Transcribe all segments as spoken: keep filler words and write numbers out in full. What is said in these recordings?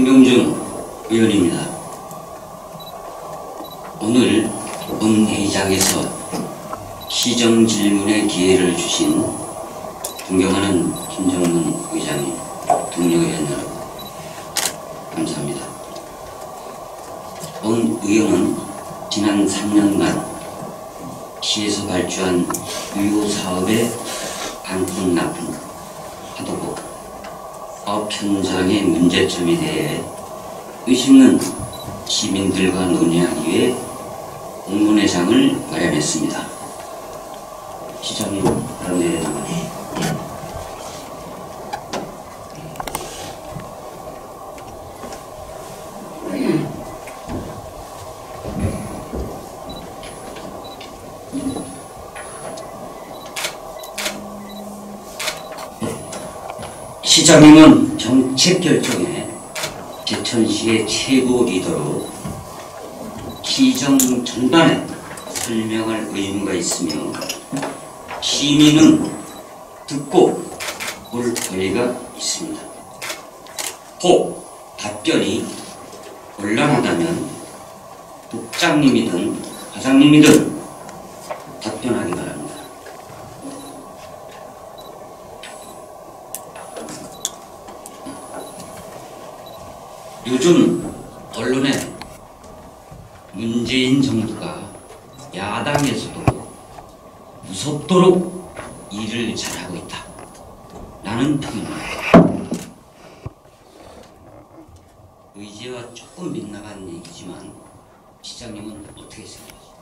홍명중 의원입니다. 오늘 본 회의장에서 시정 질문의 기회를 주신 존경하는 김정문 의장님, 동료 의원 여러분, 감사합니다. 본 의원은 지난 삼 년간 시에서 발주한 유효 사업의 반품 납품, 하도급, 사업 현장의 문제점에 대해 의심는 시민들과 논의하기 위해 공론회장을 마련했습니다. 시장님, 그런데 시장님은 정책 결정에 제천시의 최고 리더로 시정 전반에 설명할 의무가 있으며 시민은 듣고 볼 권리가 있습니다. 혹 답변이 곤란하다면 국장님이든 과장님이든 답변하기 바랍니다. 요즘 언론에 문재인 정부가 야당에서도 무섭도록 일을 잘하고 있다 라는 표현입니다. 의제와 조금 빗나간 얘기지만 시장님은 어떻게 생각하십니까?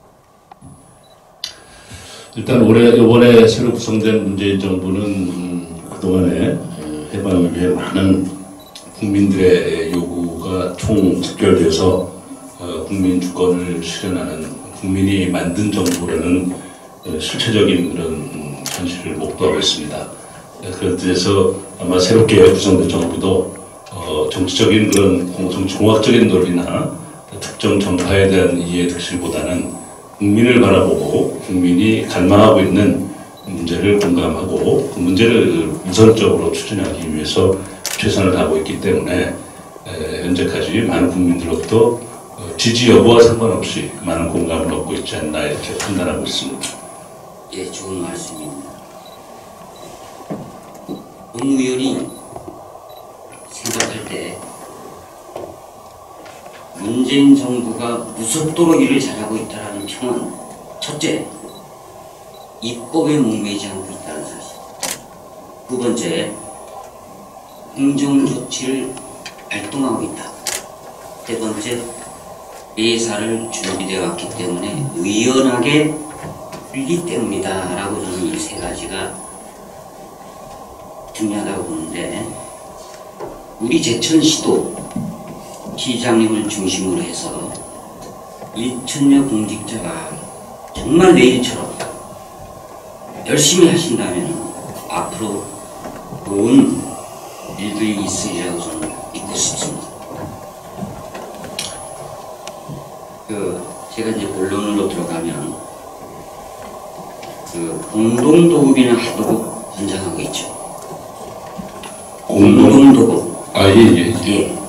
일단 올해 이번에 새로 구성된 문재인 정부는 음, 그동안에 해방을 위해 많은 국민들의 요구가 총 집결돼서 어, 국민 주권을 실현하는 국민이 만든 정부라는 어, 실체적인 그런 음, 현실을 목도하고 있습니다. 그런 뜻에서 아마 새롭게 구성된 정부도 어, 정치적인 그런 정치공학적인 논리나 특정 정파에 대한 이해 득실보다는 국민을 바라보고 국민이 갈망하고 있는 문제를 공감하고 그 문제를 우선적으로 추진하기 위해서 최선을 다하고 있기 때문에 에, 현재까지 많은 국민들로부터 어, 지지 여부와 상관없이 많은 공감을 얻고 있지 않나 이렇게 판단하고 있습니다. 예, 좋은 말씀입니다. 본 의원이 생각할 때 문재인 정부가 무섭도록 일을 잘하고 있다는 평은 첫째, 입법에 목매이지 않고 있다는 사실. 두 번째, 행정조치를 발동하고 있다. 세 번째, 예사를 준비되어 왔기 때문에 의연하게 풀기 때문이다 라고 저는 이 세 가지가 중요하다고 보는데, 우리 제천시도 시장님을 중심으로 해서 일천여 공직자가 정말 내일처럼 열심히 하신다면 앞으로 좋은 일들이 있으리라고 저는 믿고 싶습니다. 그 제가 이제 본론으로 들어가면 그 공동도급이나 하도급 권장하고 있죠. 공동도급. 아, 예, 예. 예.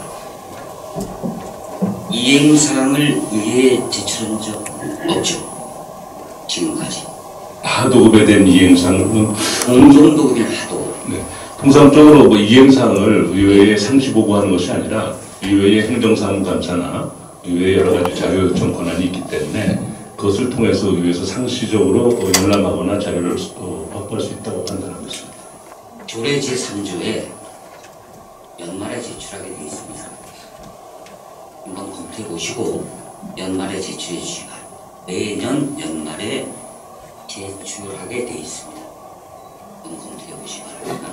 이행사항을 의회에 제출한 적 없죠. 지금까지. 하도급에 대한 이행사항은 공동도급이나 하도급. 네. 통상적으로 뭐 이행사항을 의회에 상시 보고하는 것이 아니라 의회의 행정사무감사나 의회의 여러 가지 자료 요청 권한이 있기 때문에 그것을 통해서 의회에서 상시적으로 열람하거나 자료를 확보할 수 있다고 판단하고 있습니다. 조례 제삼 조에 연말에 제출하게 되어 있습니다. 한번 검토해 보시고 연말에 제출해 주시기 바랍니다. 매년 연말에 제출하게 되어 있습니다. 한번 검토해 보시기 바랍니다.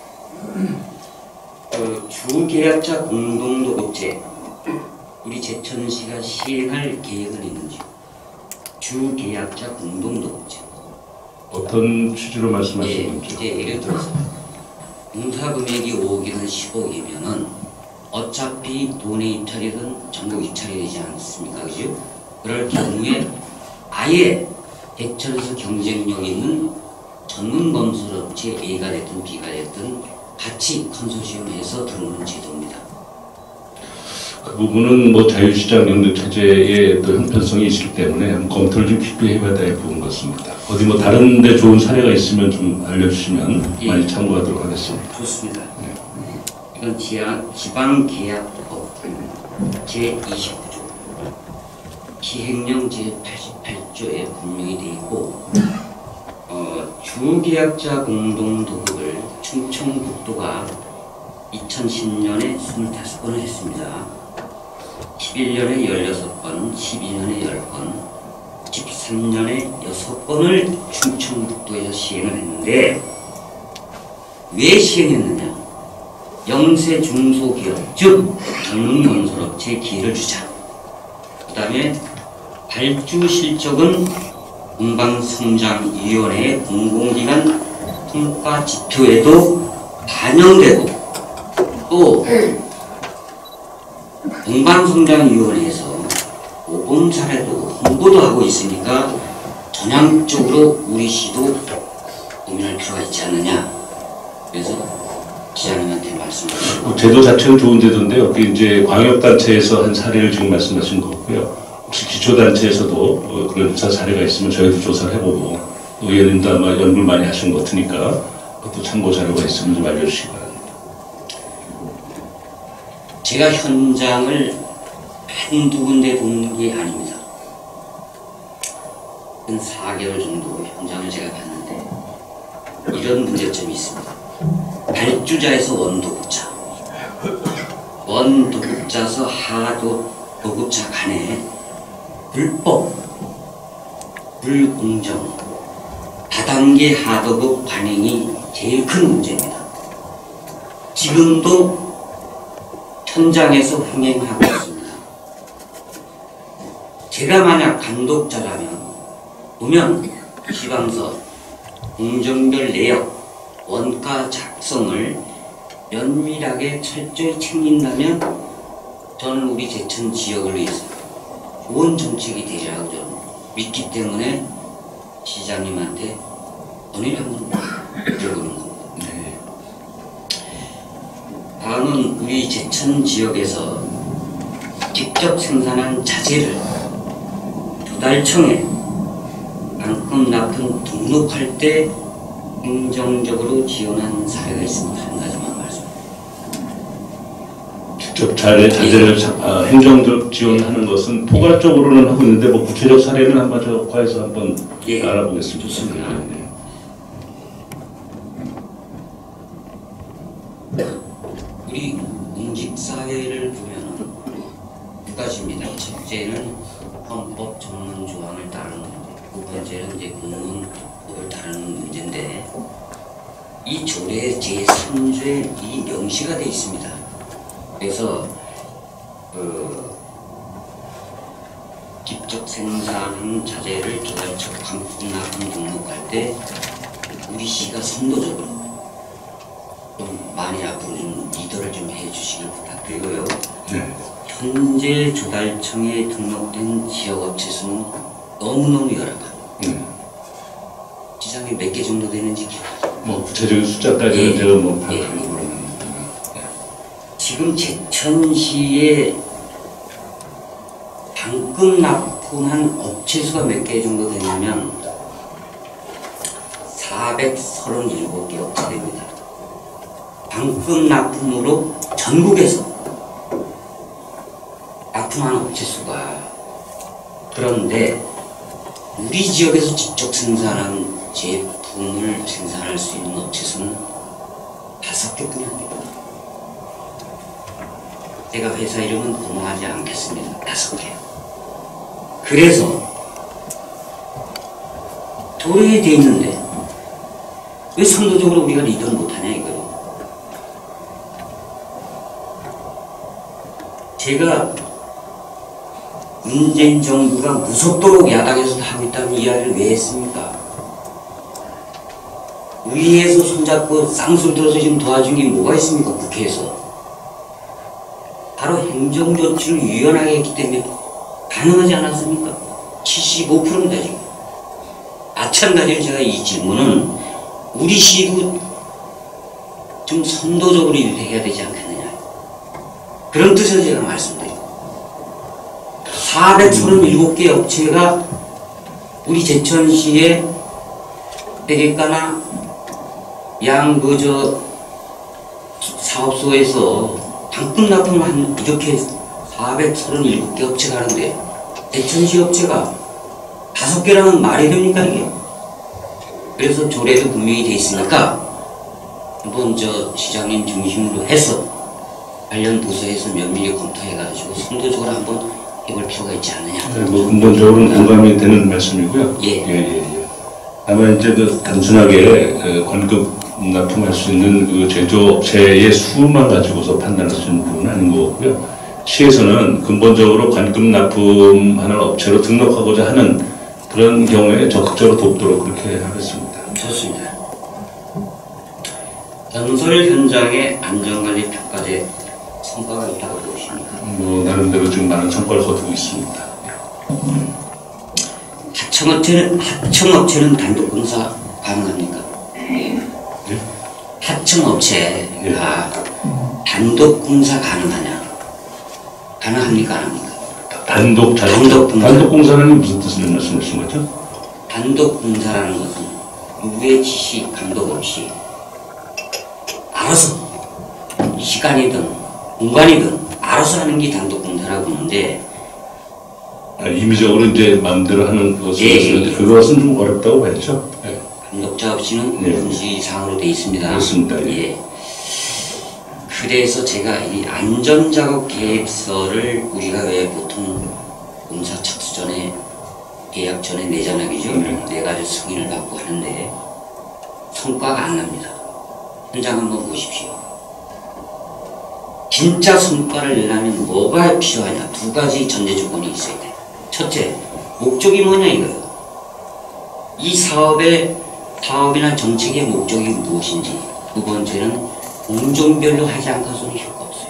그 주계약자 공동도급제, 우리 제천시가 시행할 계획은 있는지. 주계약자 공동도급제. 어떤 취지로 말씀하시는 예, 건지. 이제 예를 들어서 공사금액이 오억이든 십억이면은 어차피 돈의 입찰이든 전국 입찰이 되지 않습니까? 그죠? 그럴 경우에 아예 대천에서 경쟁력 있는 전문 건설업체 A가 됐든 B가 됐든 같이 컨소시엄해서 들어오는 제도입니다. 그 부분은 뭐 자유시장 경제 체제의 또 형편성이 있기 때문에 한번 검토를 좀 깊이 해봐야 될 부분 같습니다. 어디 뭐 다른 데 좋은 사례가 있으면 좀 알려주시면 예. 많이 참고하도록 하겠습니다. 좋습니다. 이건 지하, 지방계약법 제이십구 조 기획령 제팔십팔 조에 분명히 되어 있고 어, 주계약자 공동도급을 충청북도가 이천십 년에 이십오 건을 했습니다. 십일 년에 십육 건, 십이 년에 십 건, 십삼 년에 여섯 건을 충청북도에서 시행을 했는데 왜 시행했느냐? 영세 중소기업, 즉 젊은 건설업체에 기회를 주자. 그 다음에 발주 실적은 동방성장위원회의 공공기관 평가 지표에도 반영되고 또 동방성장위원회에서 모범 사례도 홍보도 하고 있으니까 전향적으로 우리 시도 고민할 필요가 있지 않느냐. 그래서 기자님한테 말씀드리고 그 제도 자체는 좋은 제도인데요. 그 이제 광역단체에서 한 사례를 지금 말씀하신 거고요. 혹시 기초단체에서도 어, 그런 유사 사례가 있으면 저희도 조사를 해보고 의원님도 아마 연구를 많이 하신 것 같으니까 그것도 참고 자료가 있으면 좀 알려주시기 바랍니다. 제가 현장을 한두 군데 본 게 아닙니다. 한 사 개월 정도 현장을 제가 봤는데 이런 문제점이 있습니다. 발주자에서 원도급자, 원도급자에서 하도급자 간에 불법, 불공정, 다단계 하도급 관행이 제일 큰 문제입니다. 지금도 현장에서 흥행하고 있습니다. 제가 만약 감독자라면 보면 지방서, 공정별 내역, 원가 작성을 면밀하게 철저히 챙긴다면 저는 우리 제천 지역을 위해서 좋은 정책이 되리라고 저는 믿기 때문에 시장님한테 오늘 한번 드려보는 겁니다. 네. 다음은 우리 제천 지역에서 직접 생산한 자재를 조달청에 반품 납품 등록할 때 행정적으로 지원한 사례가 있습니다. 한 가지만 말씀. 직접 자재, 자재를 자- 아, 행정적 지원하는 것은 포괄적으로는 하고 있는데 뭐 구체적 사례는 한번 저 과에서 한번 예, 알아보겠습니다. 좋습니다. 네. 우리 공직사회를 보면 두 가지입니다. 첫째는 헌법 전문 조항을 따르는 문제, 두 번째는 이제 공문법을 따르는 문제인데 이 조례 제삼 조에 이 명시가 되어 있습니다. 그래서 그 직접 생산한 자재를 조달처 반품납품 등록할 때 우리 시가 선도적으로 좀 많이 앞으로 좀 리더를 좀 해주시길 부탁드리고요. 네. 현재 조달청에 등록된 지역업체 수는 너무너무 열악합니다. 네. 시장에 몇 개 정도 되는지 기억나요? 뭐 구체적인 숫자까지는 예. 제가 뭐 예. 파악하는 걸로. 지금 제천시에 방금 납품한 업체 수가 몇 개 정도 되냐면 사백삼십칠 개 업체 됩니다. 방금 납품으로 전국에서 납품한 업체 수가. 그런데 우리 지역에서 직접 생산한 제품을 생산할 수 있는 업체 수는 다섯 개뿐이 안 됩니다. 제가 회사 이름은 공개하지 않겠습니다. 다섯 개. 그래서 도래에 돼 있는데 왜 선도적으로 우리가 리더를 못하냐 이거예요. 제가 문재인 정부가 무섭도록 야당에서 하고 있다는 이야기를 왜 했습니까? 위에서 손잡고 쌍술 들어서 지금 도와준 게 뭐가 있습니까? 국회에서. 바로 행정조치를 유연하게 했기 때문에 가능하지 않았습니까? 칠십오 퍼센트입니다 지금. 마찬가지로 제가 이 질문은 우리 시도 좀 선도적으로 유행해야 되지 않겠느냐 그런 뜻에서 제가 말씀드립니다. 사백삼십칠 개 업체가 우리 제천시의 대개가나 양그저 사업소에서 당분 납품을 한 이렇게 사백삼십칠 개 업체가 하는데 대천시 업체가 다섯 개라면 말이 됩니까 이게? 그래서 조례도 분명히 돼 있으니까 한번 저 시장님 중심으로 해서 관련 부서에서 면밀히 검토해가지고 선도적으로 한번 해볼 필요가 있지 않느냐. 네, 뭐 근본적으로는 공감이 되는 말씀이고요. 예. 예, 예, 예. 다만 이제 그 단순하게 그 관급 납품할 수 있는 그 제조업체의 수만 가지고서 판단할 수 있는 부분은 아닌 것 같고요. 시에서는 근본적으로 관급 납품하는 업체로 등록하고자 하는 그런 경우에 적극적으로 돕도록 그렇게 하겠습니다. 좋습니다. 건설 현장의 안전관리 평가제 성과가 있다고 보십니까? 뭐 나름대로 지금 많은 성과를 거두고 있습니다. 하청업체는 하청업체는 단독 공사 가능합니까? 예? 하청업체가 예. 단독 공사 가능하냐? 가능합니까? 안 합니까? 단독 자동 단독 공사. 단독 공사라는 무슨 뜻을 말씀하신 거죠? 단독 공사라는 것은 누구의 지시, 감독 없이 알아서 시간이든 공간이든 알아서 하는 게 단독 공사라고 보는데 아, 임의적으로 이제 마음대로 하는 것을 예, 말씀하는데 예. 그것은 좀 어렵다고 봐야죠. 예. 감독자 없이는 예. 금지사항으로 되어 있습니다. 그렇습니다. 예. 예. 그래서 제가 이 안전작업 계획서를 우리가 왜 보통 공사 착수 전에 계약 전에 내자나기죠. 네. 내가지고 승인을 받고 하는데 성과가 안 납니다. 현장 한번 보십시오. 진짜 성과를 내려면 뭐가 필요하냐? 두 가지 전제 조건이 있어야 돼. 첫째, 목적이 뭐냐 이거예요. 이 사업의 사업이나 정책의 목적이 무엇인지. 두 번째는 공종별로 하지 않고서는 효과 없어요.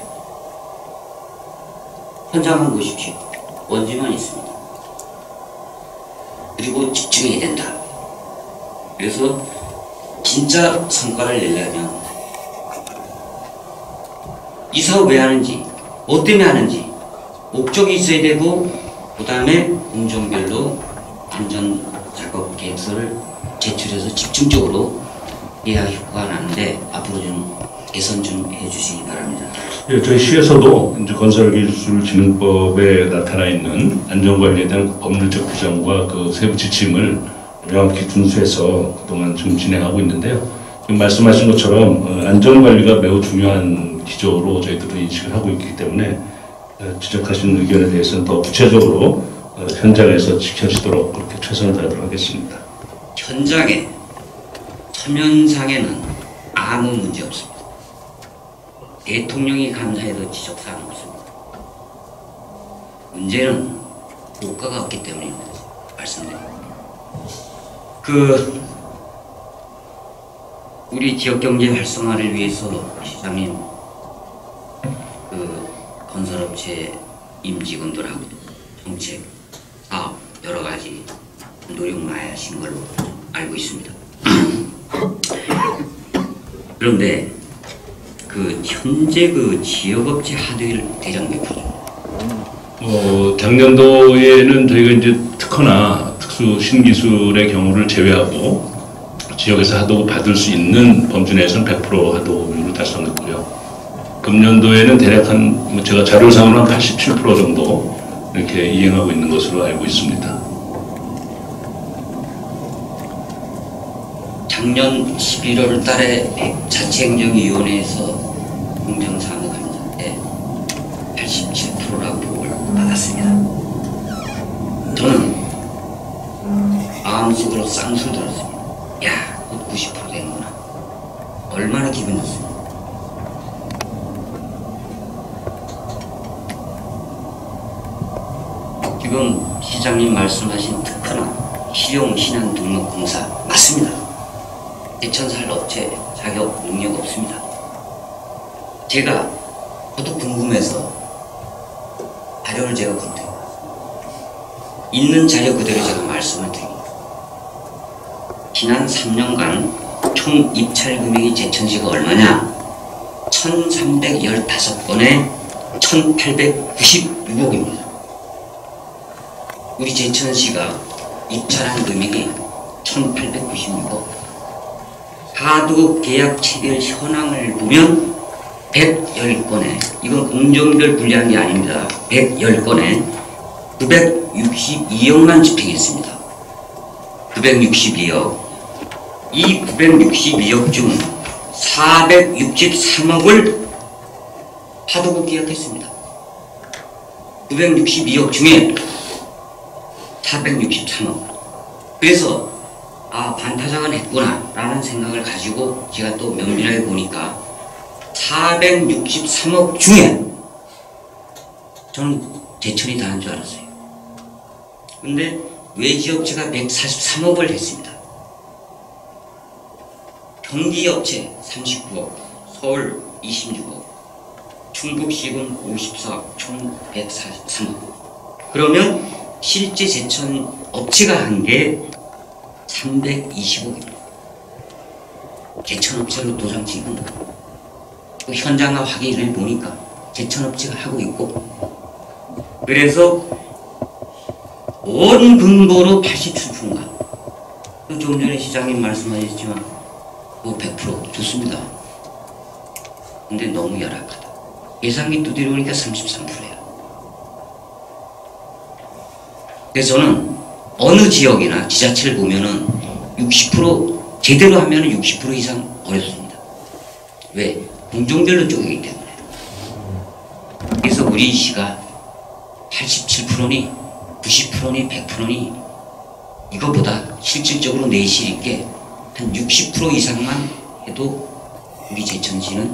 현장 한번 보십시오. 먼지만 있습니다. 그리고 집중해야 된다. 그래서 진짜 성과를 내려면 이 사업 왜 하는지, 뭐 때문에 하는지 목적이 있어야 되고 그 다음에 공종별로 안전작업 계획서를 제출해서 집중적으로 해야 효과가 나는데 앞으로 좀 개선 좀 해주시기 바랍니다. 예, 저희 시에서도 이제 건설기술진흥법에 나타나 있는 안전관리에 대한 법률적 규정과 그 세부 지침을 명확히 준수해서 그동안 지금 진행하고 있는데요. 지금 말씀하신 것처럼 어, 안전관리가 매우 중요한 기조로 저희들은 인식을 하고 있기 때문에 어, 지적하신 의견에 대해서는 더 구체적으로 어, 현장에서 지켜지도록 그렇게 최선을 다하도록 하겠습니다. 현장에 서면상에는 아무 문제 없습니다. 대통령이 감사해도 지적사항 없습니다. 문제는 효과가 없기 때문입니다. 말씀드립니다. 그 우리 지역 경제 활성화를 위해서 시장님 그 건설업체 임직원들하고 정책, 사업 여러 가지 노력 많이 하신 걸로 알고 있습니다. 그런데 그 현재 그 지역업체 하드웨어 대장 몇 프로죠? 어, 작년도에는 저희가 이제 특허나 특수 신기술의 경우를 제외하고 지역에서 하도급 받을 수 있는 범주 내에서는 백 퍼센트 하도급률을 달성했고요. 금년도에는 대략 한 제가 자료상으로 한 팔십칠 퍼센트 정도 이렇게 이행하고 있는 것으로 알고 있습니다. 작년 십일월 달에 자치행정위원회에서 공정사무감사 때 팔십칠 퍼센트라고 보고를 받았습니다. 저는 마음속으로 쌍술 들었습니다. 야, 곧 구십 퍼센트 되는구나. 얼마나 기분 좋습니까? 지금 시장님 말씀하신 특허나 실용 신안 등록 공사 맞습니다. 대천살 업체 자격 능력 없습니다. 제가 저도 궁금해서 자료를 제가 검토해봤습니다. 있는 자료 그대로 제가 말씀을 드립니다. 지난 삼 년간 총 입찰 금액이 제천시가 얼마냐? 천삼백십오 건에 천팔백구십육억입니다. 우리 제천시가 입찰한 금액이 천팔백구십육억, 하도급 계약 체결 현황을 보면 백십 건에, 이건 공정별 분리한 게 아닙니다. 백십 건에 구백육십이억만 집행했습니다. 구백육십이억. 이 구백육십이억 중 사백육십삼억을 하도급 계약했습니다. 구백육십이억 중에 사백육십삼억. 그래서 아, 반타작은 했구나 라는 생각을 가지고 제가 또 면밀하게 보니까 사백육십삼억 중에 저는 제천이 다 한 줄 알았어요. 근데 외지업체가 백사십삼억을 했습니다. 경기업체 삼십구억, 서울 이십육억, 충북시군 오십사억, 총 백사십삼억. 그러면 실제 제천 업체가 한 게 삼백이십억입니다. 제천업체로 도장 찍은 그 현장과 확인을 보니까 제천업체가 하고 있고, 그래서 온 근거로 팔십칠 퍼센트인가, 좀 전에 시장님 말씀하셨지만 뭐 백 퍼센트 좋습니다. 근데 너무 열악하다. 예상이 두드려 보니까 삼십삼 퍼센트예요. 그래서 저는 어느 지역이나 지자체를 보면은 육십 퍼센트 제대로 하면은 육십 퍼센트 이상 어렵습니다. 왜? 공종별로 쪼개기 때문에. 그래서 우리 시가 팔십칠 퍼센트니 구십 퍼센트니 백 퍼센트니 이거보다 실질적으로 내실 있게 한 육십 퍼센트 이상만 해도 우리 제천시는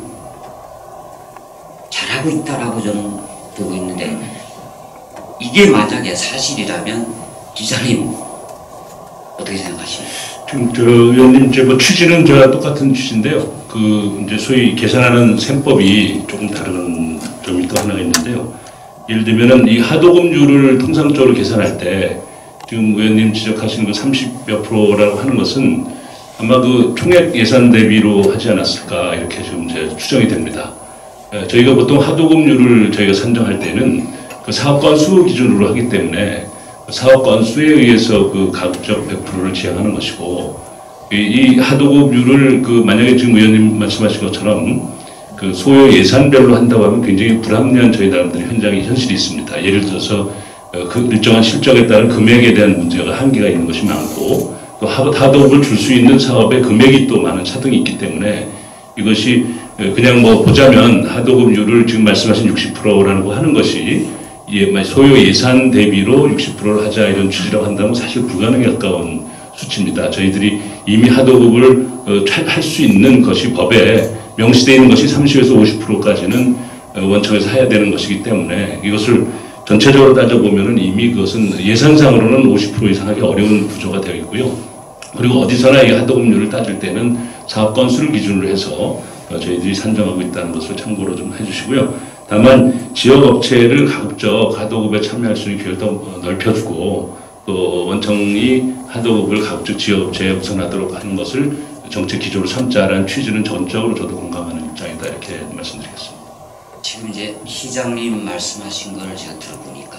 잘하고 있다라고 저는 보고 있는데, 이게 만약에 사실이라면 기자님 어떻게 생각하시나요? 지금 저 의원님 이제 뭐 취지는 저와 똑같은 취지인데요. 그 이제 소위 계산하는 셈법이 조금 다른 점이 또 하나가 있는데요. 예를 들면은 이 하도급률을 통상적으로 계산할 때 지금 의원님 지적하신 그 삼십여 프로라고 하는 것은 아마 그 총액 예산 대비로 하지 않았을까 이렇게 지금 이제 추정이 됩니다. 예, 저희가 보통 하도급률을 저희가 산정할 때는 그 사업 건수 기준으로 하기 때문에 사업 건수에 의해서 그 가급적 백 퍼센트를 지향하는 것이고, 이, 이 하도급률을 그 만약에 지금 의원님 말씀하신 것처럼 그 소요 예산별로 한다고 하면 굉장히 불합리한 저희 나름대로 현장의 현실이 있습니다. 예를 들어서 그 일정한 실적에 따른 금액에 대한 문제가 한계가 있는 것이 많고, 또 하도급을 줄 수 있는 사업의 금액이 또 많은 차등이 있기 때문에 이것이 그냥 뭐 보자면 하도급률을 지금 말씀하신 육십 퍼센트라고 하는 것이 예, 소요 예산 대비로 육십 퍼센트를 하자 이런 취지라고 한다면 사실 불가능에 가까운 수치입니다. 저희들이 이미 하도급을 어, 할 수 있는 것이 법에 명시되어 있는 것이 삼십에서 오십 퍼센트까지는 원청에서 해야 되는 것이기 때문에 이것을 전체적으로 따져보면 이미 그것은 예산상으로는 오십 퍼센트 이상 하기 어려운 구조가 되어 있고요. 그리고 어디서나 이 하도급률을 따질 때는 사업 건수를 기준으로 해서 저희들이 산정하고 있다는 것을 참고로 좀 해주시고요. 다만 지역업체를 가급적 하도급에 참여할 수 있는 기회를 더 넓혀주고, 또 원청이 하도급을 가급적 지역업체에 우선하도록 하는 것을 정책 기조로 삼자라는 취지는 전적으로 저도 공감하는 입장이다 이렇게 말씀드리겠습니다. 지금 이제 시장님 말씀하신 걸 제가 들어보니까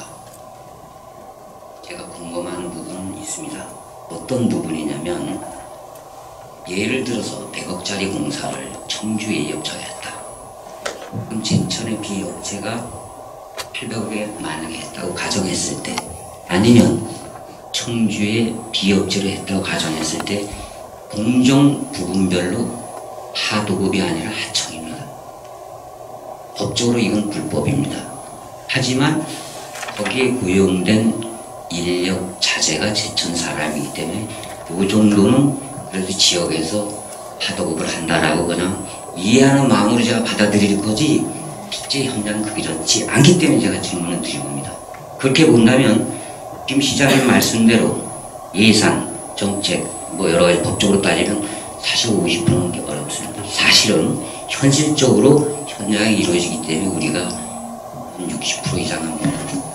제가 궁금한 부분은 있습니다. 어떤 부분이냐면, 예를 들어서 백억짜리 공사를 청주에 업체가 했다. 그럼 제천의 비업체가 팔백억에 만약에 했다고 가정했을 때, 아니면 청주의 비업체로 했다고 가정했을 때 공정 부분별로 하도급이 아니라 하청입니다. 법적으로 이건 불법입니다. 하지만 거기에 고용된 인력 자재가 제천 사람이기 때문에 이 정도는 그래도 지역에서 하도급을 한다라고 그냥 이해하는 마음으로 제가 받아들일 거지, 실제 현장은 그렇지 않기 때문에 제가 질문을 드린 겁니다. 그렇게 본다면 지금 시장님 말씀대로 예산, 정책, 뭐 여러 가지 법적으로 따지면 사실 오십 퍼센트는 어렵습니다. 사실은 현실적으로 현장이 이루어지기 때문에 우리가 한 육십 퍼센트 이상 합니다.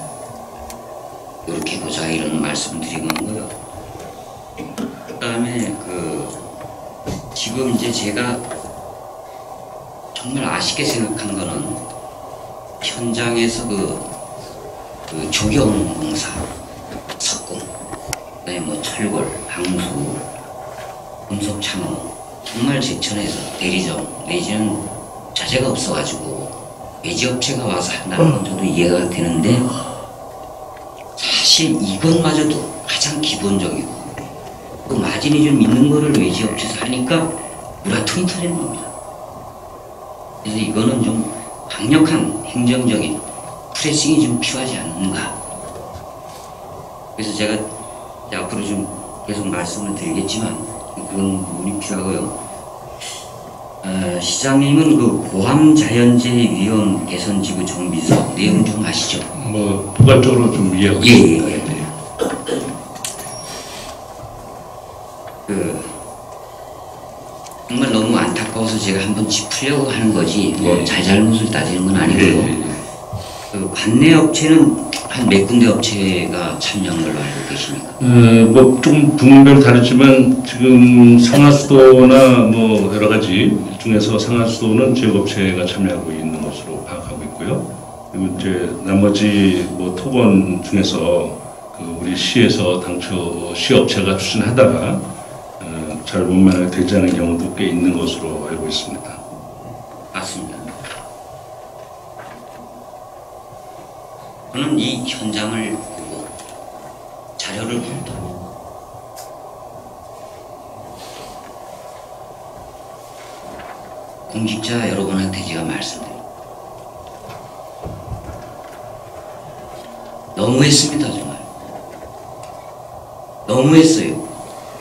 이렇게 보자 이런 말씀을 드린 거고요. 그 다음에 그 지금 이제 제가 정말 아쉽게 생각한 거는 현장에서 그, 그 조경 공사 석공, 그다음에 뭐 철골, 항수, 금속창호 정말 제천에서 대리점 내지는 자재가 없어가지고 외지업체가 와서 한다는 건 저도 이해가 되는데 사실 이것마저도 가장 기본적이고 그 마진이 좀 있는 거를 외지업체에서 하니까 우라통이 터지는 겁니다. 그래서 이거는 좀 강력한 행정적인 프레싱이 좀 필요하지 않는가. 그래서 제가 이제 앞으로 좀 계속 말씀을 드리겠지만 그런 부분이 필요하고요. 어, 시장님은 그 고함 자연재해 위험 개선 지구 정비서 내용 좀 아시죠? 뭐 부가적으로 좀 이해하고 예, 있습니다. 예, 예. 그 정말 너무 안타까워서 제가 한번 짚으려고 하는 거지 뭐 예. 잘잘못을 따지는 건 예, 아니고요. 예, 예. 그 관내 업체는 한 몇 군데 업체가 참여한 걸로 알고 계십니까? 어, 뭐 조금 부문별로 다르지만 지금 상하수도나 뭐 여러 가지 중에서 상하수도는 지역업체가 참여하고 있는 것으로 파악하고 있고요. 그리고 이제 나머지 뭐 토건 중에서 그 우리 시에서 당초 시업체가 추진하다가 어, 잘 원만하게 되지 않은 경우도 꽤 있는 것으로 알고 있습니다. 맞습니다. 저는 이 현장을 보고 자료를 본다. 공직자 여러분한테 제가 말씀드립니다. 너무했습니다, 정말. 너무했어요.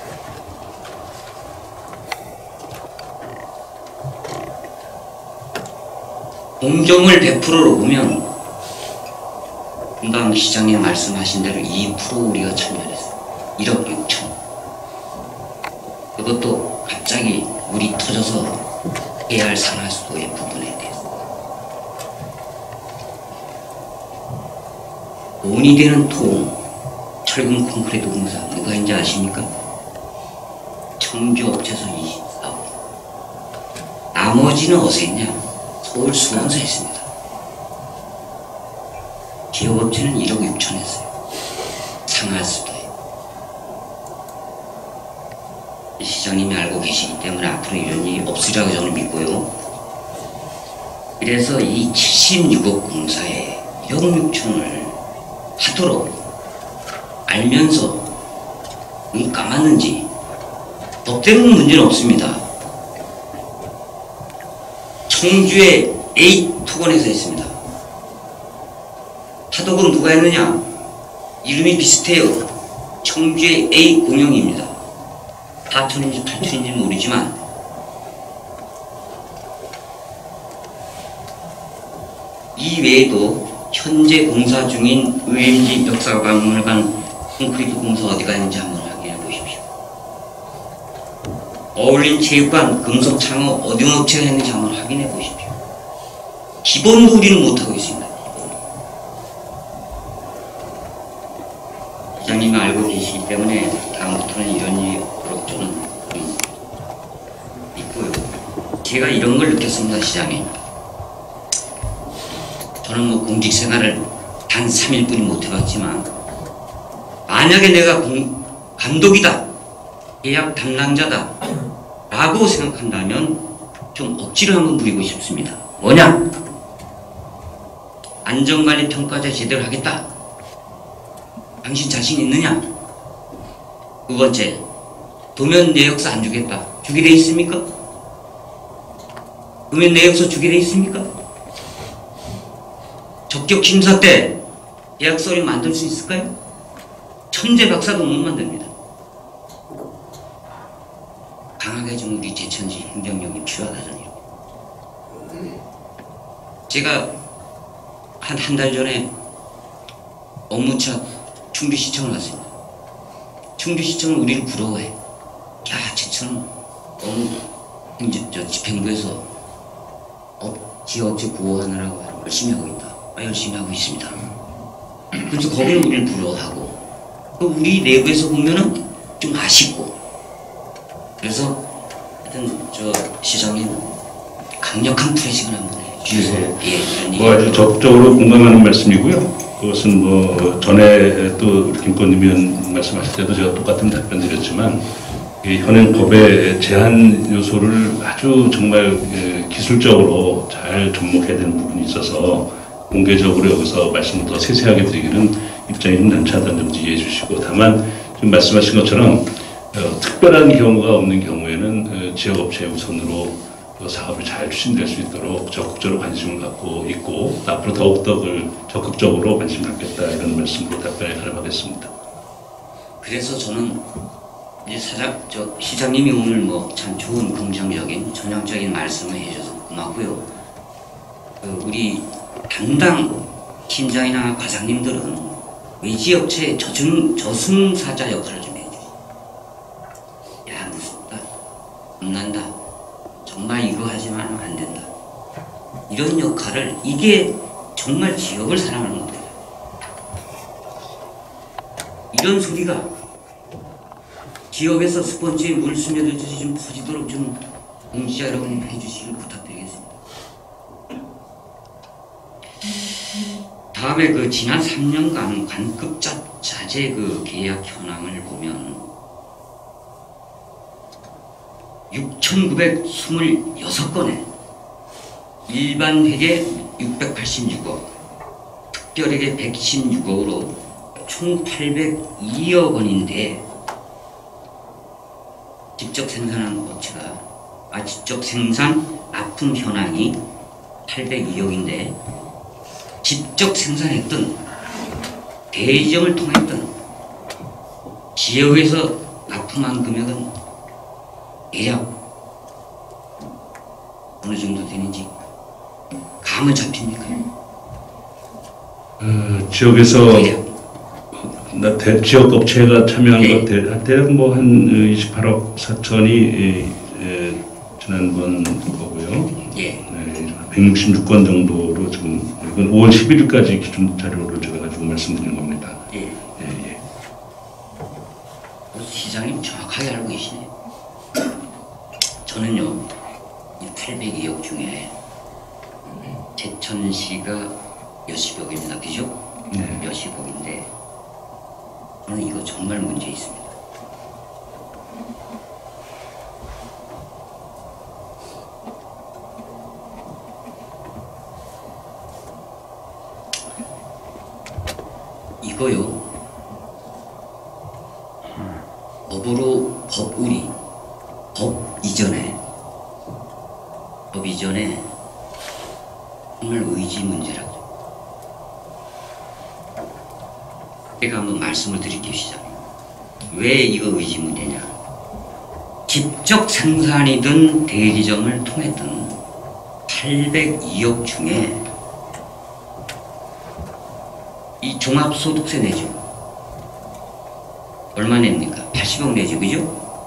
공정을 백 퍼센트로 보면 금방 시장님 말씀하신 대로 이 퍼센트 우리가 참여를 했어요. 일억 육천. 그것도 갑자기 물이 터져서 해야 할 상하수도의 부분에 대해서. 돈이 되는 토, 철근 콘크리트 공사 누가 있는지 아십니까? 청주 업체에서 이십사 억. 나머지는 어디서 했냐? 서울 수원서 했습니다. 기업업체는 일억 육천 했어요. 상하수도에. 시장님이 알고 계시기 때문에 앞으로 이런 일이 없으리라고 저는 믿고요. 그래서 이 칠십육억 공사에 일억 육천을 하도록 알면서 눈 감았는지 법대로는 문제는 없습니다. 청주의 A 토건에서 했습니다. 하도금 누가 했느냐? 이름이 비슷해요. 청주의 A 공영입니다. 사촌인지 팔촌인지 모르지만 이 외에도 현재 공사 중인 의행지 역사박물관 콘크리트 공사 어디가 있는지 한번 확인해 보십시오. 어울린 체육관 금속창호 어디 업체가 있는지 한번 확인해 보십시오. 기본도 우리는 못하고 있습니다. 시장님이 알고 계시기 때문에 다음부터는 이런 일이 없도록 저는 좀 믿고요. 제가 이런 걸 느꼈습니다, 시장님. 저는 뭐 공직 생활을 단 삼 일뿐이 못 해봤지만 만약에 내가 공, 감독이다, 계약 담당자다 라고 생각한다면 좀 억지로 한번 부리고 싶습니다. 뭐냐? 안전관리 평가제 제대로 하겠다. 당신 자신 있느냐? 두 번째, 도면 내역서 안 주겠다. 주게 돼 있습니까? 도면 내역서 주게 돼 있습니까? 적격 심사 때 계약서를 만들 수 있을까요? 천재 박사도 못 만듭니다. 강하게 좀 우리 제천시 행정력이 필요하다 저는. 제가 한 한 달 전에 업무차 충주시청을 왔습니다. 충주시청은 우리를 부러워해. 야, 제천은 너무 행정, 저 집행부에서 업, 지역업체 보호하느라고 열심히 하고 있다. 아, 열심히 하고 있습니다. 그래서 거기는 우리를 부러워하고 또 우리 내부에서 보면은 좀 아쉽고 그래서 하여튼 저 시장님 강력한 프레싱을 한번 해주십시오. 주세요. 예, 이런 뭐 아주 얘기. 적극적으로 공감하는 말씀이고요. 그것은 뭐 전에 또 김건희 의원 말씀하실 때도 제가 똑같은 답변 드렸지만 이 현행 법의 제한 요소를 아주 정말 예, 기술적으로 잘 접목해야 되는 부분이 있어서 공개적으로 여기서 말씀을 더 세세하게 드리기는 입장이 좀 난처하다는 점 이해해 주시고, 다만 지금 말씀하신 것처럼 어, 특별한 경우가 없는 경우에는 어, 지역업체 우선으로 그 사업을 잘 추진될 수 있도록 적극적으로 관심을 갖고 있고, 앞으로 더욱더 그 적극적으로 관심 갖겠다, 이런 말씀으로 답변에 가름하겠습니다. 그래서 저는 이제 사장, 저 시장님이 오늘 뭐 참 좋은 긍정적인 전향적인 말씀을 해주셔서 고맙고요. 그 우리 담당 팀장이나 과장님들은 외지업체 저승, 저승사자 역할을 좀 해야지. 야, 무섭다. 겁난다. 정말 이거 하지만 안 된다. 이런 역할을, 이게 정말 지역을 사랑하는 거예요. 이런 소리가 기업에서 스펀지에 물 스며들듯이 좀 퍼지도록 좀 공지자 여러분 해주시길 부탁드리겠습니다. 다음에 그 지난 삼 년간 관급 자, 자재 그 계약 현황을 보면 육천구백이십육 건에 일반 회계 육백팔십육억, 특별회계 백십육억으로 총 팔백이억 원인데, 직접 생산한 업체가, 아, 직접 생산 납품 현황이 팔백이억인데 직접 생산했던, 대리점을 통했던 지역에서 납품한 금액은 대략 어느 정도 되는지 감은 잡힙니까? 어, 지역에서 대략. 나 대, 지역 업체가 참여한 네. 것 대, 대략 뭐한 이십팔억 사천이 에, 에, 지난번 거고요. 예. 네, 백육십육 건 정도로 지금, 이건 오월 십일일까지 기준 자료로 제가 가지고 말씀드린 겁니다. 예. 예, 예. 시장님 정확하게 알고 계시네. 저는요, 이 팔백이억 중에 제천시가 몇십억입니다. 그죠? 네. 몇십억인데 저는 이거 정말 문제 있습니다. 이거요, 법으로, 법우리, 법 이전에, 법 이전에 정말 의지 문제라고. 제가 한번 말씀을 드릴게요, 시장님. 왜 이거 의지 문제냐? 직접 생산이든 대리점을 통했든 팔백이억 중에 이 종합소득세 내죠. 얼마 냅니까? 팔십억 내죠, 그죠?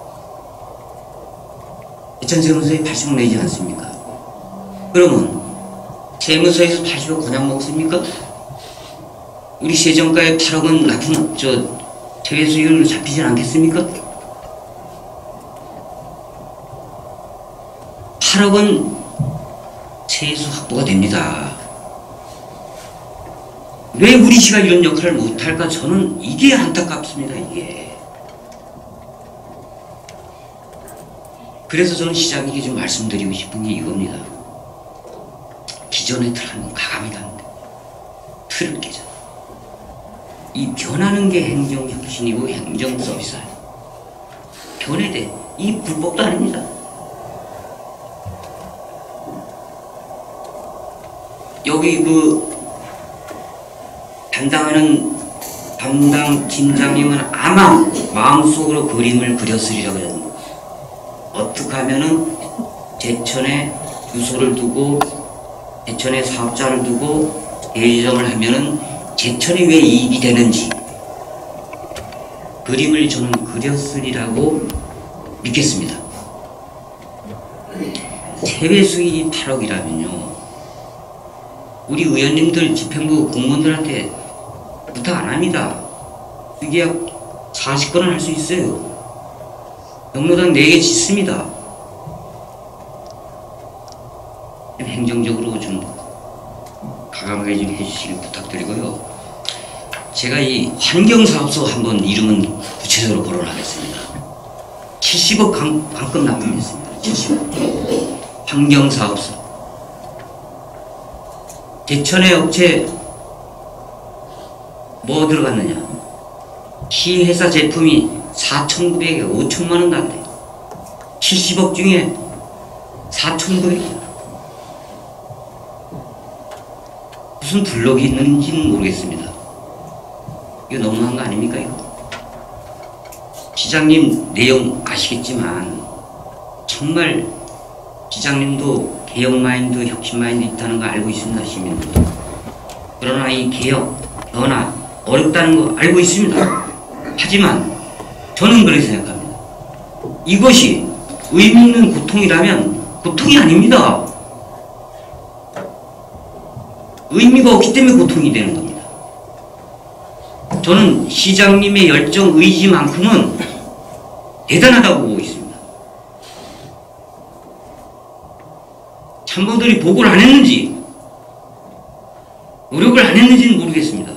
예천세무서에 팔십억 내지 않습니까? 그러면 세무서에서 팔십억 그냥 먹습니까? 우리 세정가에 팔억은 납품, 저, 퇴계수익으로 잡히진 않겠습니까? 팔억은 세수 확보가 됩니다. 왜 우리 시가 이런 역할을 못할까? 저는 이게 안타깝습니다, 이게. 그래서 저는 시장님께 좀 말씀드리고 싶은 게 이겁니다. 기존의 틀 한번 가감이다. 틀을 깨자. 이 변하는 게 행정혁신이고 행정서비스야. 변해대. 이 불법도 아닙니다. 여기 그 담당하는 담당 팀장님은 아마 마음속으로 그림을 그렸으리라고 합니다. 어떻게 하면은 제천에 주소를 두고 제천에 사업자를 두고 대리점을 하면은 제천이 왜 이익이 되는지 그림을 저는 그렸으리라고 믿겠습니다. 세외 수익이 팔억이라면요, 우리 의원님들, 집행부 공무원들한테 부탁 안 합니다. 수계약 사십 건은 할 수 있어요. 경로당 네 개 짓습니다. 행정적으로 좀 과감하게 좀 해주시길 부탁드리고요. 제가 이 환경사업소 한번 이름은 구체적으로 거론하겠습니다. 칠십억 관, 관금 납품했습니다. 칠십억. 환경사업소. 제천의 업체 뭐 들어갔느냐? 키 회사 제품이 사천구백에 오천만 원 난대. 칠십억 중에 사천구백이야. 무슨 블록이 있는지는 모르겠습니다. 이거 너무한 거 아닙니까, 이거? 시장님 내용 아시겠지만 정말 시장님도 개혁 마인드, 혁신 마인드 있다는 거 알고 있습니다, 시민들도. 그러나 이 개혁, 변화 어렵다는 거 알고 있습니다. 하지만 저는 그렇게 생각합니다. 이것이 의미 있는 고통이라면 고통이 아닙니다. 의미가 없기 때문에 고통이 되는 겁니다. 저는 시장님의 열정, 의지만큼은 대단하다고 보고 있습니다. 참모들이 보고를 안 했는지, 노력을 안 했는지는 모르겠습니다.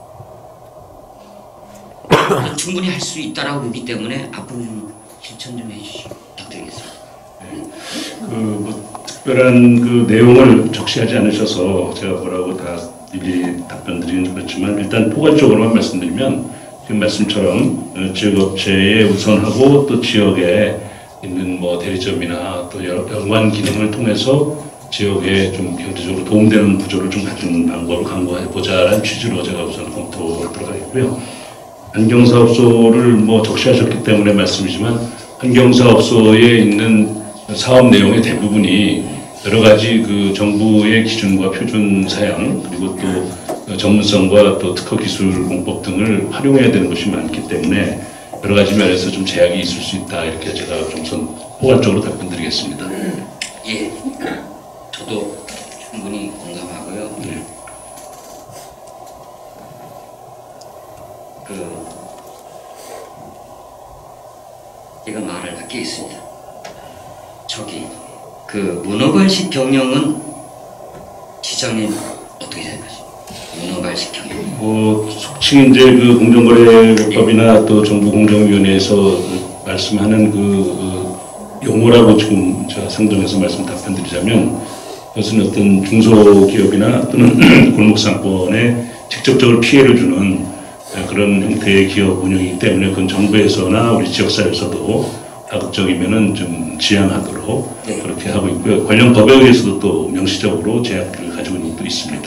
충분히 할 수 있다라고 보기 때문에 앞으로 좀 실천 좀 해주시기 부탁드리겠습니다. 네. 그 뭐, 특별한 그 내용을 적시하지 않으셔서 제가 뭐라고 다 일일이 답변드리긴 그렇지만 일단 포괄적으로만 말씀드리면 지금 말씀처럼 지역업체에 우선하고 또 지역에 있는 뭐 대리점이나 또 여러 연관 기능을 통해서 지역에 좀 경제적으로 도움되는 구조를 좀 가진 방법을 강구해보자라는 취지로 제가 우선 검토를 들어가겠고요. 환경사업소를 뭐 적시하셨기 때문에 말씀이지만 환경사업소에 있는 사업 내용의 대부분이 여러 가지 그 정부의 기준과 표준 사양 그리고 또 전문성과 또 특허 기술 공법 등을 활용해야 되는 것이 많기 때문에 여러 가지 면에서 좀 제약이 있을 수 있다 이렇게 제가 좀 선 포괄적으로 답변드리겠습니다. 예, 저도 충분히 공감하고요. 네. 그 제가 말을 아끼겠습니다. 저기 그 문어발식 경영은 시장님 어떻게 생각하십니까? 문어발식 경영. 뭐 속칭 이제 그 공정거래법이나 또 정부공정위원회에서 말씀하는 그 용어라고 지금 제가 상정해서 말씀 답변드리자면 그것은 어떤 중소기업이나 또는 골목상권에 직접적으로 피해를 주는 그런 형태의 기업 운영이기 때문에 그건 정부에서나 우리 지역사회에서도 자극적이면은 좀 지양하도록 네. 그렇게 하고 있고요. 관련 법에 의해서도 또 명시적으로 제약을 가지고 있는 것도 있습니다.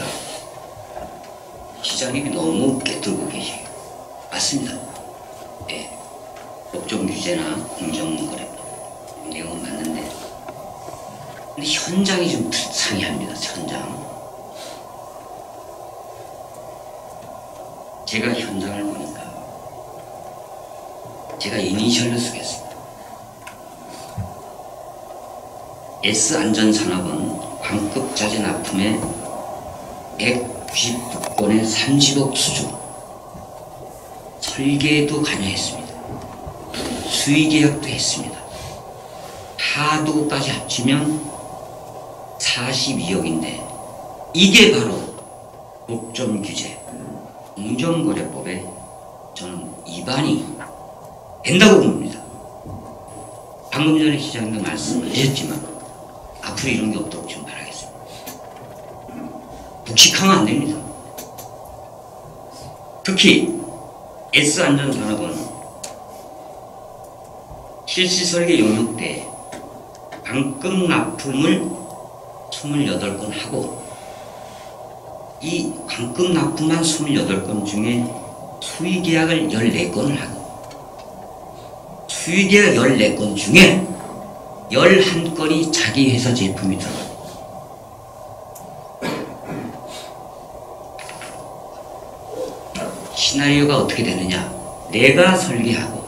시장님이 너무 깨뜨리고 계세요. 맞습니다. 예. 법정 규제나 공정거래법 내용은 맞는데 근데 현장이 좀 상이합니다. 현장. 제가 현장을 보니까 제가 이니셜로 쓰겠습니다. S안전산업은 광급자재 납품에 백구십구 건의 삼십억 수주 설계에도 관여했습니다. 수의계약도 했습니다. 하도까지 합치면 사십이억인데 이게 바로 독점규제 공정거래법에 저는 위반이 된다고 봅니다. 방금 전에 시장님도 말씀을 하셨지만 앞으로 이런 게 없도록 좀 바라겠습니다. 북식하면 안 됩니다. 특히 S안전산업은 실시설계 용역 때 반금 납품을 이십팔 건 하고 이 반금 납품한 이십팔 건 중에 수의계약을 열네 건을 하고 수의계약 열네 건 중에 열한 건이 자기 회사 제품이 들어가요. 시나리오가 어떻게 되느냐? 내가 설계하고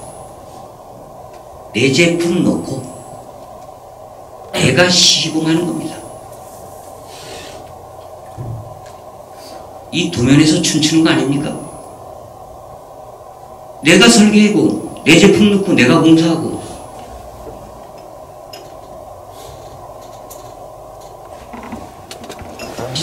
내 제품 넣고 내가 시공하는 겁니다. 이 도면에서 춤추는 거 아닙니까? 내가 설계하고 내 제품 넣고 내가 공사하고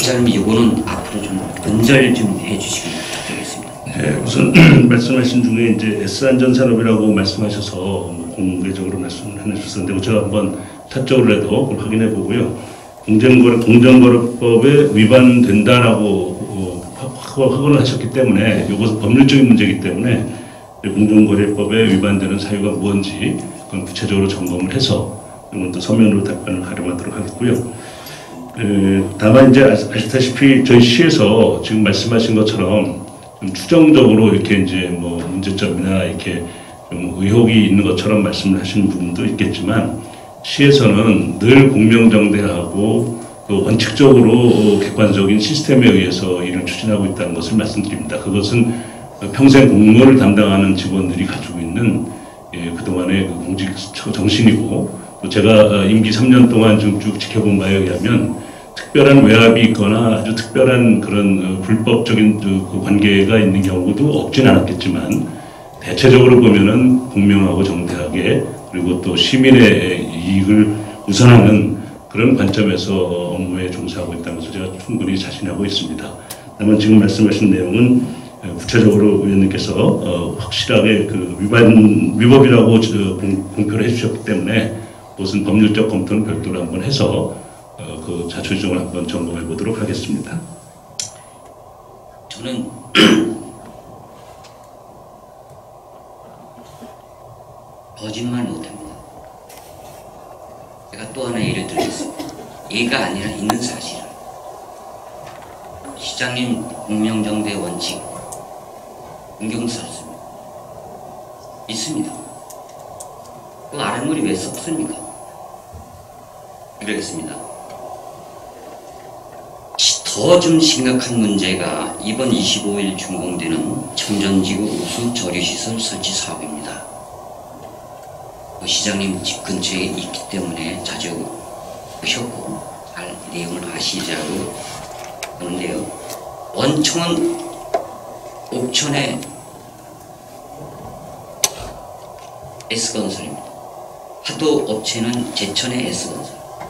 시장님 이거는 앞으로 좀 근절 좀 해주시기 부탁드리겠습니다. 네, 우선 말씀하신 중에 이제 S안전산업이라고 말씀하셔서 뭐 공개적으로 말씀을 해주셨는데 제가 한번 사적으로라도 그걸 확인해 보고요. 공정거래, 공정거래법에 위반된다라고 어, 확언을 하셨기 때문에 이것은 법률적인 문제이기 때문에 공정거래법에 위반되는 사유가 무엇인지 그건 구체적으로 점검을 해서 이건 또 서면으로 답변을 가름하도록 하겠고요. 에, 다만 이제 아시다시피 저희 시에서 지금 말씀하신 것처럼 좀 추정적으로 이렇게 이제 뭐 문제점이나 이렇게 좀 의혹이 있는 것처럼 말씀을 하시는 부분도 있겠지만 시에서는 늘 공명정대하고 또 원칙적으로 객관적인 시스템에 의해서 일을 추진하고 있다는 것을 말씀드립니다. 그것은 평생 공무원을 담당하는 직원들이 가지고 있는 예, 그동안의 그 공직 정신이고 또 제가 임기 삼 년 동안 쭉, 쭉 지켜본 바에 의하면 특별한 외압이 있거나 아주 특별한 그런 불법적인 그 관계가 있는 경우도 없진 않았겠지만 대체적으로 보면은 공명하고 정대하게 그리고 또 시민의 이익을 우선하는 그런 관점에서 업무에 종사하고 있다는 것을 제가 충분히 자신하고 있습니다. 다만 지금 말씀하신 내용은 구체적으로 의원님께서 어, 확실하게 그 위반 위법이라고 공표를 해주셨기 때문에 무슨 법률적 검토는 별도로 한번 해서 어, 그 자초지종을 한번 점검해 보도록 하겠습니다. 저는 거짓말 못합니다. 제가 또 하나 예를 들겠습니다. 예가 아니라 있는 사실을. 시장님 공명정대 원칙 존경스럽습니다. 있습니다. 그 아랫물이 왜 썩습니까? 그러겠습니다. 더 좀 심각한 문제가 이번 이십오 일 준공되는 청전지구 우수 저류시설 설치 사업입니다. 그 시장님 집 근처에 있기 때문에 자주 오셨고 잘 내용을 아시자고 하는데요. 원청은 옥천의 S건설입니다. 하도 업체는 제천의 S건설.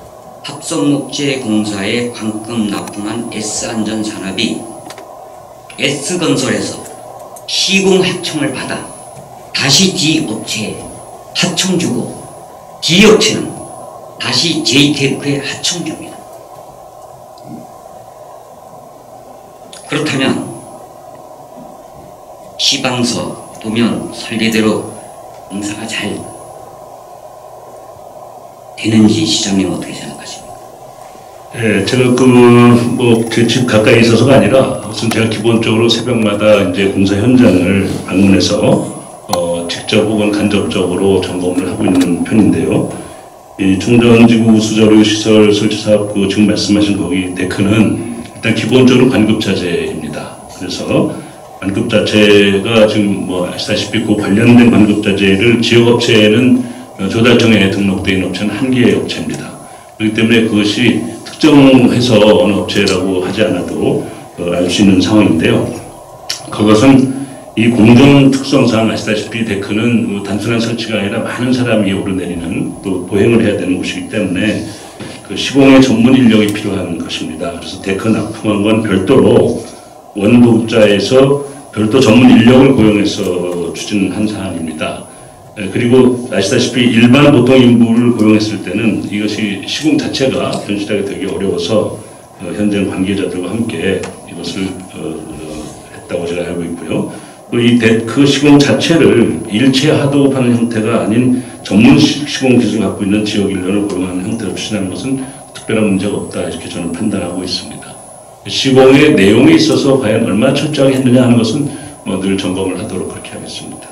합성목재공사에 관금 납품한 S안전산업이 S건설에서 시공 하청을 받아 다시 D업체에 하청 주고 D업체는 다시 제이테크에 하청 줍니다. 그렇다면 시방서, 도면, 설계대로 공사가 잘 되는지 시장님 어떻게 생각하십니까? 예, 제가 그 뭐 제 집 가까이 있어서가 아니라 우선 제가 기본적으로 새벽마다 이제 공사 현장을 방문해서 어 직접 혹은 간접적으로 점검을 하고 있는 편인데요. 이 충전지구 우수저류 시설 설치 사업 그 지금 말씀하신 거기 데크는 일단 기본적으로 관급자재입니다. 그래서 관급자재가 지금 뭐 아시다시피 그 관련된 관급자재를 지역업체에는 조달청에 등록되어 있는 업체는 한 개의 업체입니다. 그렇기 때문에 그것이 특정해서 어느 업체라고 하지 않아도 알 수 있는 상황인데요. 그것은 이 공정 특성상 아시다시피 데크는 단순한 설치가 아니라 많은 사람이 오르내리는 또 보행을 해야 되는 곳이기 때문에 그 시공의 전문 인력이 필요한 것입니다. 그래서 데크 납품한 건 별도로 원도급자에서 별도 전문 인력을 고용해서 추진한 사안입니다. 그리고 아시다시피 일반 보통 인부를 고용했을 때는 이것이 시공 자체가 현실하게 되기 어려워서 어, 현장 관계자들과 함께 이것을 어, 어, 했다고 제가 알고 있고요. 또 이 데크 시공 자체를 일체 하도하는 형태가 아닌 전문 시공 기술을 갖고 있는 지역 인력을 고용하는 형태로 추진하는 것은 특별한 문제가 없다 이렇게 저는 판단하고 있습니다. 시공의 내용에 있어서 과연 얼마나 철저하게 했느냐 하는 것은 뭐 늘 점검을 하도록 그렇게 하겠습니다.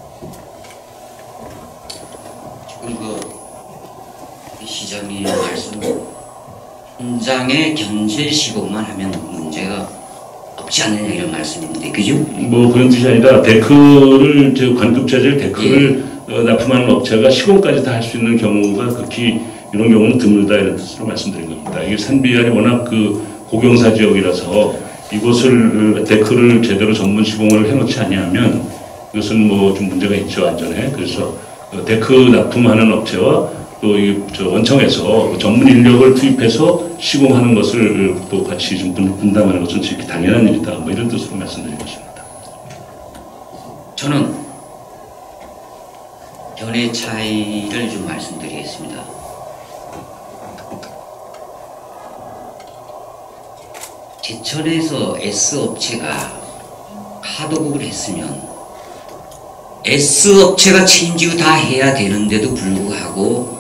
지금 그 시장님 말씀 현장의 견실 시공만 하면 문제가 없지 않느냐 이런 말씀인데 그죠? 뭐 그런 뜻이 아니라 데크를 저 관급자재 데크를 예. 어, 납품하는 업체가 시공까지 다 할 수 있는 경우가 극히 이런 경우는 드물다 이런 뜻으로 말씀드린 겁니다. 이게 산비안이 워낙 그 고경사 지역이라서 이곳을 데크를 제대로 전문 시공을 해놓지 아니하면 이것은 뭐 좀 문제가 있죠 안전에. 그래서 데크 납품하는 업체와 또 이 저 원청에서 전문 인력을 투입해서 시공하는 것을 또 같이 좀 분- 분담하는 것은 지금 당연한 일이다. 뭐 이런 뜻으로 말씀드리겠습니다. 저는 견해 차이를 좀 말씀드리겠습니다. 제천에서 S업체가 하도급을 했으면 S업체가 체인지도 다 해야 되는데도 불구하고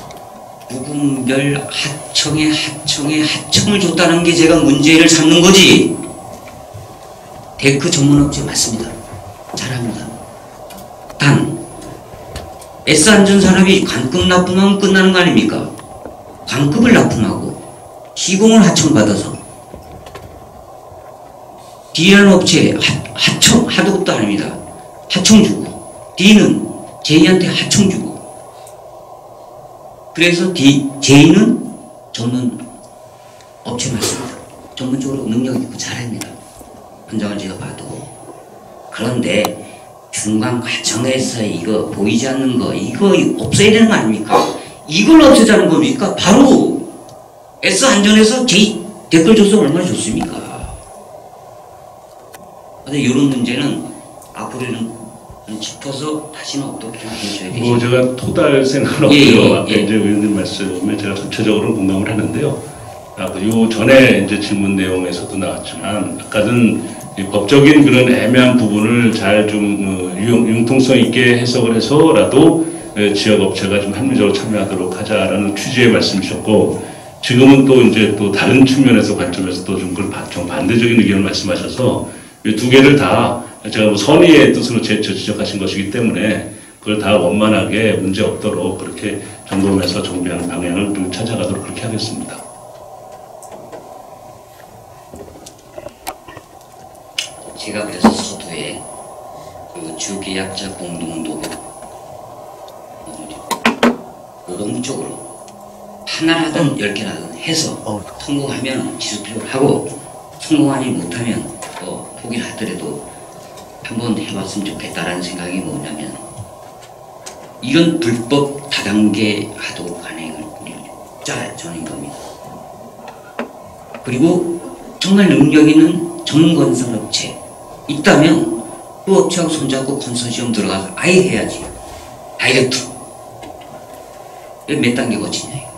부분별 하청에 하청에 하청을 줬다는 게 제가 문제를 삼는 거지. 데크 전문업체 맞습니다. 잘합니다. 단 S안전산업이 관급 납품하면 끝나는 거 아닙니까? 관급을 납품하고 시공을 하청받아서 D라는 업체에 하, 하청, 하도급도 아닙니다. 하청 주고 D는 J한테 하청 주고 그래서 D, J는 전문 업체 맞습니다. 전문적으로 능력 있고 잘합니다. 현장을 제가 봐도. 그런데 중간 과정에서 이거 보이지 않는 거 이거 없애야 되는 거 아닙니까? 이걸 없애자는 겁니까? 바로 S안전에서 J 댓글 줘서 얼마나 좋습니까? 근데 이런 문제는 앞으로는 짚어서 다시는 없도록 좀 해줘야 되죠. 뭐 제가 토달 생각은 없고요. 예, 예, 아까 예. 이제 의원님 말씀에 제가 전체적으로 공감을 하는데요. 아, 요 전에 이제 질문 내용에서도 나왔지만 아까는 이 법적인 그런 애매한 부분을 잘 좀 융통성 있게 해석을 해서라도 지역 업체가 좀 합리적으로 참여하도록 하자라는 취지의 말씀이셨고, 지금은 또 이제 또 다른 측면에서 관점에서 또 좀 그걸 정 반대적인 의견을 말씀하셔서 이 두 개를 다 제가 뭐 선의의 뜻으로 제 지적하신 것이기 때문에 그걸 다 원만하게 문제 없도록 그렇게 점검해서 정비하는 방향을 좀 찾아가도록 그렇게 하겠습니다. 제가 그래서 서두에 그 주계약자 공동도급 모범적으로 하나를 하든 열 개를 하든 해서 성공하면 지수표를 하고 성공하지 못하면 또 포기를 하더라도 한번 해봤으면 좋겠다라는 생각이 뭐냐면, 이런 불법 다단계 하도 관행을 짜야 저는 겁니다. 그리고 정말 능력 있는 전문건설 업체 있다면 그 업체하고 손잡고 컨소시엄 들어가서 아예 해야지. 다이렉트. 몇 단계 거치냐 이거.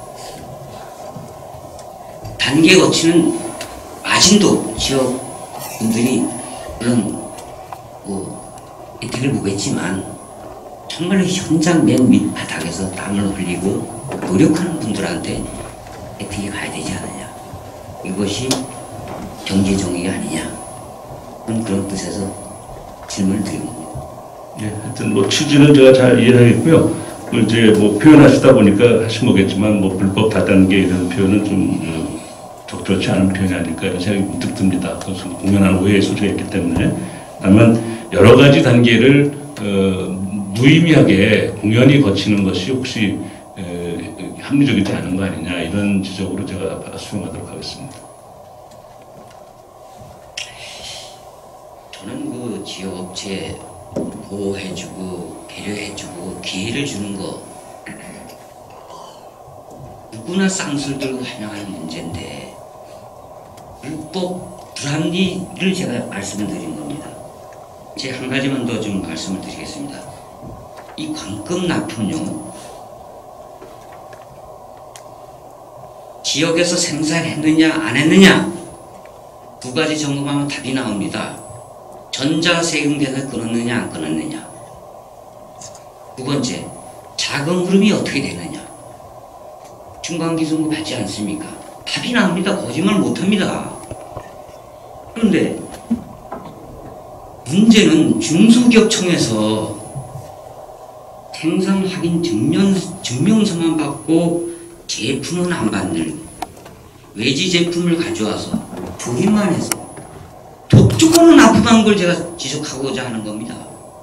단계 거치는 마진도 지역분들이 물론 뭐 혜택을 보겠지만 정말 현장 맨 밑바닥에서 땀을 흘리고 노력하는 분들한테 혜택이 가야 되지 않느냐. 이것이 경제 정의가 아니냐. 그런 그런 뜻에서 질문을 드린 겁니다. 예, 하여튼 뭐 취지는 제가 잘 이해하겠고요. 그 이제 뭐 표현하시다 보니까 하신 거겠지만 뭐 불법 다단계 이런 표현은 좀 음, 적절치 않은 표현이 아닐까 이런 생각이 문득 듭니다. 그것은 공연한 오해의 소지가 있기 때문에. 다만 여러 가지 단계를 어, 무의미하게 공연히 거치는 것이 혹시 에, 합리적이지 않은 거 아니냐 이런 지적으로 제가 수용하도록 하겠습니다. 저는 그 지역업체 보호해주고 배려해주고 기회를 주는 거 누구나 쌍술 들고 환영하는 문제인데 불법 불합리를 제가 말씀을 드린 겁니다. 제가 한 가지만 더 좀 말씀을 드리겠습니다. 이 관급 납품용 지역에서 생산했느냐 안 했느냐 두 가지 점검하면 답이 나옵니다. 전자세금대에서 끊었느냐 안 끊었느냐. 두 번째, 자금 흐름이 어떻게 되느냐. 중간기준부 받지 않습니까? 답이 나옵니다. 거짓말 못합니다. 그런데 문제는 중소기업청에서 생산 확인 증명, 증명서만 받고 제품은 안 받는 외지 제품을 가져와서 조립만 해서 독점으로 납품한 걸 제가 지적하고자 하는 겁니다.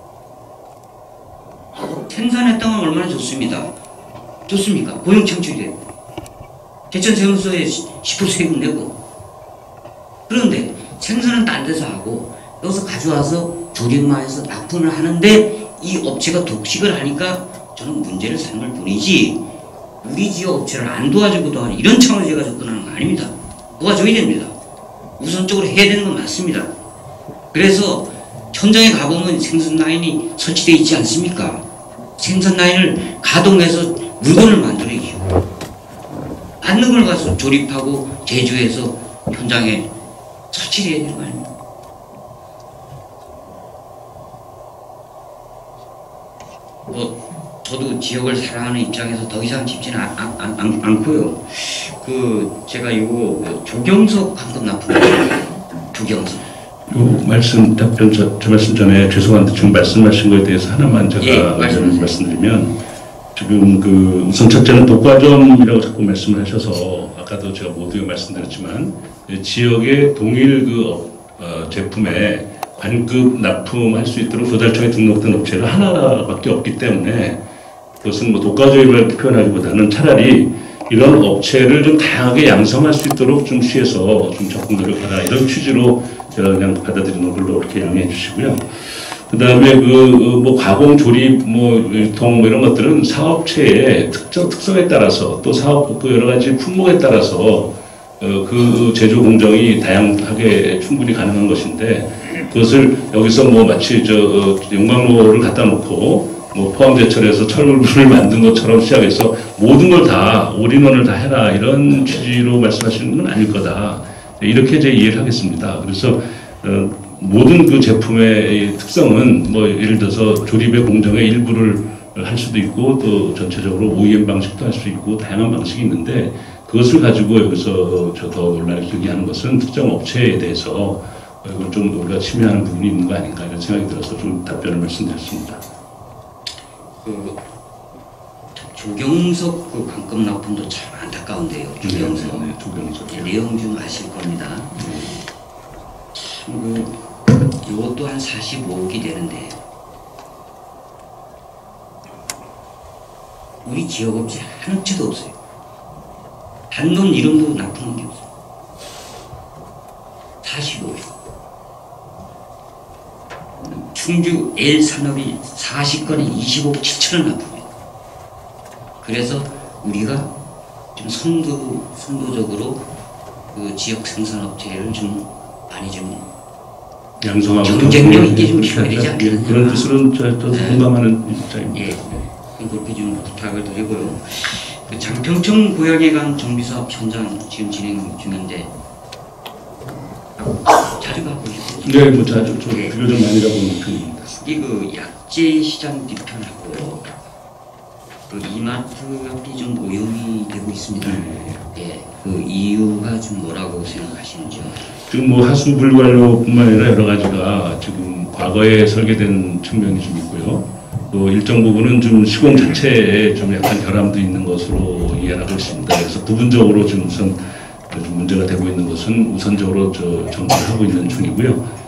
생산했다면 얼마나 좋습니다. 좋습니까? 고용 창출이에요. 제천세무서에 십 퍼센트 세금 내고. 그런데 생산은 딴 데서 하고 여기서 가져와서 조립만 해서 납품을 하는데 이 업체가 독식을 하니까 저는 문제를 삼을 뿐이지 우리 지역 업체를 안 도와주고도 하는 이런 차원에서 제가 접근하는 거 아닙니다. 도와줘야 됩니다. 우선적으로 해야 되는 건 맞습니다. 그래서 현장에 가보면 생산 라인이 설치되어 있지 않습니까? 생산 라인을 가동해서 물건을 만들어야죠. 맞는 걸 가서 조립하고 제조해서 현장에 설치해야 되는 거 아닙니까? 뭐 저도 지역을 사랑하는 입장에서 더 이상 짚지는 않, 않, 않, 않고요. 그 제가 이거 조경석 황금 납품 조경석 요 말씀 답변 저, 저 말씀 전에 죄송한데 지금 말씀하신 거에 대해서 하나만 제가 예, 말씀하세요. 말씀드리면 지금 그 우선 첫째는 독과점이라고 자꾸 말씀을 하셔서 아까도 제가 모두에 말씀드렸지만 지역의 동일 그 어, 제품에 관급 납품할 수 있도록 도달청에 등록된 업체가 하나밖에 없기 때문에 그것은 뭐 독과점이라고 표현하기보다는 차라리 이런 업체를 좀 다양하게 양성할 수 있도록 좀 시에서 좀 적극 노력하라 이런 취지로 제가 그냥 받아들이는 걸로 이렇게 양해해 주시고요. 그 다음에 그 뭐 가공 조립 뭐 유통 뭐 이런 것들은 사업체의 특정 특성에 따라서 또 사업 그 여러 가지 품목에 따라서 어, 그 제조 공정이 다양하게 충분히 가능한 것인데 그것을 여기서 뭐 마치 저 어, 용광로를 갖다 놓고 뭐 포항제철에서 철물을 만든 것처럼 시작해서 모든 걸 다 올인원을 다 해라 이런 취지로 말씀하시는 건 아닐 거다 이렇게 제 이해를 하겠습니다. 그래서 어, 모든 그 제품의 특성은 뭐 예를 들어서 조립의 공정의 일부를 할 수도 있고 또 전체적으로 오이엠 방식도 할 수 있고 다양한 방식이 있는데 그것을 가지고 여기서 저 더 논란을 제기하는 것은 특정 업체에 대해서 이건 좀 우리가 침해하는 부분이 있는 거 아닌가 이런 생각이 들어서 좀 답변을 말씀드렸습니다. 그 조경석 그 관급 납품도 참 안타까운데요. 조경석 네, 네, 조경석. 네, 내용 좀 아실 겁니다. 참 그 이것도 한 사십오억이 되는데 우리 지역업체 한 업체도 없어요. 단돈 이름도 납품한 게 없어요. 사십오억. 충주 L산업이 사십 건에 이십억 칠천을 납품해요. 그래서 우리가 좀 선도, 선도적으로 그 지역 생산업체를 좀 많이 좀 양성하고 경쟁력 있게 좀 키워야 되지 않겠느냐. 그런 뜻으로는 저도 네. 공감하는 입장입니다. 예, 그렇게 좀 부탁을 드리고요. 그 장평청 고양이강 정비사업 현장 지금 진행 중인데 자주 가고 있어요. 네, 뭐 자주 좀 네. 비교적 많이 가보는 편입니다. 이그 약재 시장 뒤편하고 그 이마트 앞이 좀 오염이 되고 있습니다. 네. 예, 그 이유가 좀 뭐라고 생각하시는지요? 지금 뭐 하수 불관료뿐만 아니라 여러 가지가 지금 과거에 설계된 측면이 좀 있고요. 또 일정 부분은 좀 시공 자체에 좀 약간 결함도 있는 것으로 이해하고 있습니다. 그래서 부분적으로 지금 우선 좀 문제가 되고 있는 것은 우선적으로 저 정리하고 있는 중이고요.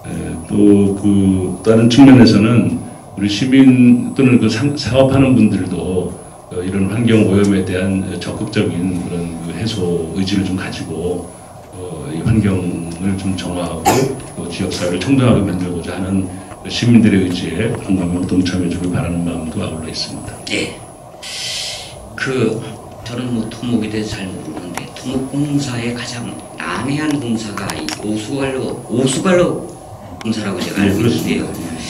또 그 다른 측면에서는 우리 시민 또는 그 상, 사업하는 분들도 어, 이런 환경 오염에 대한 적극적인 그런 그 해소 의지를 좀 가지고 어, 이 환경을 좀 정화하고 또 지역사회를 청정하게 만들고자 하는 시민들의 의지에 공감하고 동참해주길 바라는 마음도 아울러 있습니다. 네. 그 저는 뭐 토목에 대해서 잘 모르는데 토목공사의 가장 난해한 공사가 이 오수관로 오수관로 공사라고 제가 알고 있는데요.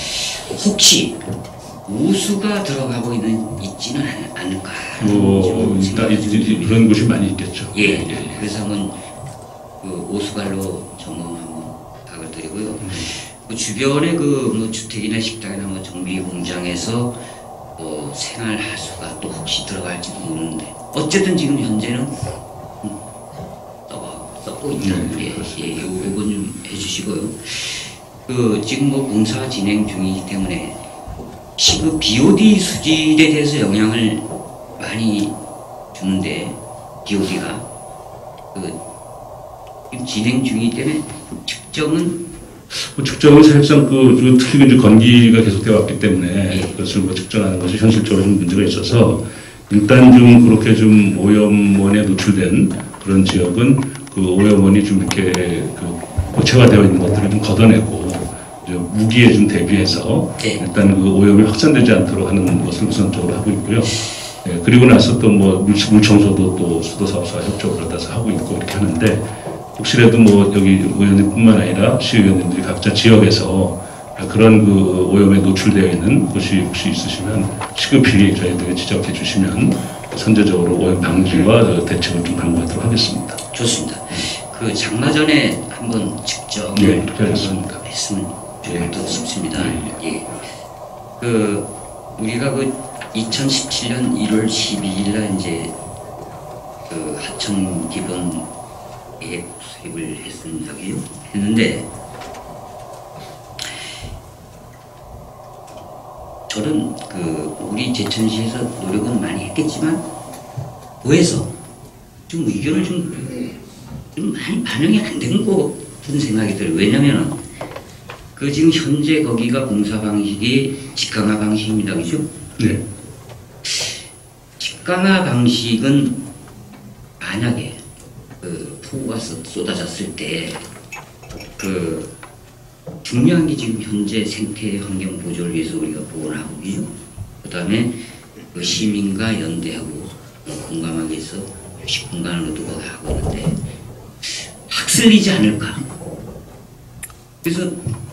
혹시 우수가 들어가고 있는 있지는 않- 않을까? 뭐 일단 이- 이- 그런 곳이 많이 있겠죠. 예, 예, 예. 그래서 한번 그 오수관로 점검 한번 부탁을 드리고요. 음. 그 주변에 그 뭐 주택이나 식당이나 뭐 정비 공장에서 뭐 생활 하수가 또 혹시 들어갈지도 모르는데 어쨌든 지금 현재는 음, 썩어 썩고 있다. 네, 예, 그렇습니다. 예, 요건 좀 해주시고요. 그 지금 뭐 공사 진행 중이기 때문에 혹시 그 비오디 수질에 대해서 영향을 많이 주는데 비오디가 그 지금 진행 중이기 때문에 측정은 뭐 측정은 사실상 그, 그 특히 이제 건기가 계속되어 왔기 때문에 예. 그것을 뭐 측정하는 것이 현실적으로 좀 문제가 있어서 일단 좀 그렇게 좀 오염원에 노출된 그런 지역은 그 오염원이 좀 이렇게 그 고체화되어 있는 것들을 좀 걷어내고 이제 무기에 좀 대비해서 네. 일단 그 오염이 확산되지 않도록 하는 것을 우선적으로 하고 있고요. 예, 그리고 나서 또 뭐 물청소도 또 수도사업소와 협조를 받아서 하고 있고 이렇게 하는데, 혹시라도 뭐 여기 의원님뿐만 아니라 시의원님들이 각자 지역에서 그런 그 오염에 노출되어 있는 곳이 혹시 있으시면 시급히 저희들에게 지적해 주시면 선제적으로 오염 방지와 대책을 좀 강구하도록 하겠습니다. 좋습니다. 그 장마 전에 한번 직접 예, 그렇게 하겠습니다. 했으면 좋겠다 싶습니다. 예, 예. 그 우리가 그 이천십칠 년 일월 십이일 날 이제 그 하천 기본 계획 수립을 했습니다. 했는데 저는 그 우리 제천시에서 노력은 많이 했겠지만 도에서 좀 의견을 좀, 좀 많이 반영이 안 된 것 같은 생각이 들어요. 왜냐면은 그 지금 현재 거기가 공사 방식이 직강화 방식입니다. 그죠? 네. 직강화 방식은 만약에 그 폭우가 쏟- 쏟아졌을 때 그 중요한 게 지금 현재 생태 환경 보존을 위해서 우리가 보호를 하고 있죠. 그 다음에 그 시민과 연대하고 공감하기 위해서 휴식 공간을 두고 하고 있는데 학슬리지 않을까. 그래서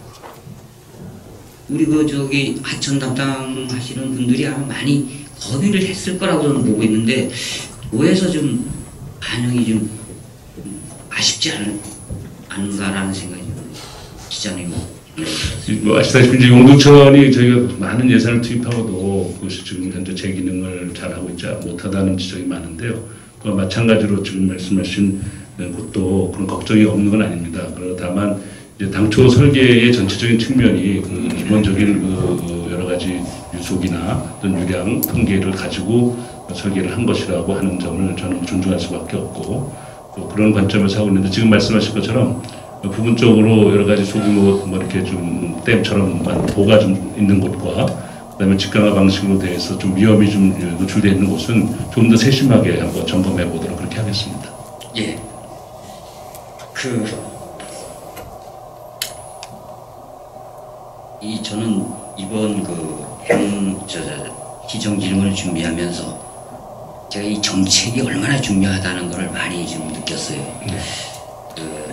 우리 그 저기 하천 담당하시는 분들이 아마 많이 건의를 했을 거라고 저는 보고 있는데 도에서 좀 반영이 좀 아쉽지 않은, 않은가라는 생각이 좀 기자님 뭐 아시다시피 이제 용도청이 저희가 많은 예산을 투입하고도 그것이 지금 현재 제 기능을 잘 하고 있지 못하다는 지적이 많은데요. 그와 마찬가지로 지금 말씀하신 것도 그런 걱정이 없는 건 아닙니다. 그러나 다만 이제 당초 설계의 전체적인 측면이 그 기본적인 그 여러 가지 유속이나 어떤 유량 통계를 가지고 설계를 한 것이라고 하는 점을 저는 존중할 수밖에 없고, 또 그런 관점에서 하고 있는데 지금 말씀하신 것처럼 부분적으로 여러 가지 소규모 뭐 이렇게 좀 댐처럼 보가 좀 있는 곳과 그다음에 직강화 방식으로 대해서 좀 위험이 좀 노출되어 있는 곳은 좀 더 세심하게 한번 점검해 보도록 그렇게 하겠습니다. 예. 그, 이, 저는 이번 그, 행, 저, 저, 기정지능을 준비하면서 제가 이 정책이 얼마나 중요하다는 걸 많이 좀 느꼈어요. 네. 그,